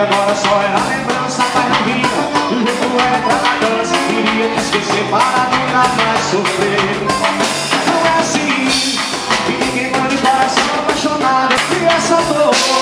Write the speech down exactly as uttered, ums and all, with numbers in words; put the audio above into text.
agora só é a lembrança da minha vida. O jeito é pra na dança, queria te esquecer para nunca mais sofrer. Não é assim, e ninguém manda o coração apaixonado, e essa dor